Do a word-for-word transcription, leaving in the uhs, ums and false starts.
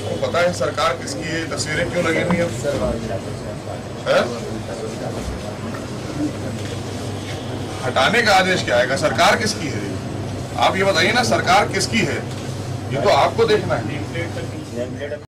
आपको पता है सरकार किसकी है? तस्वीरें क्यों लगी हुई है? हटाने का आदेश क्या आएगा? सरकार किसकी है? आप ये बताइए ना, सरकार किसकी है? ये तो आपको देखना है।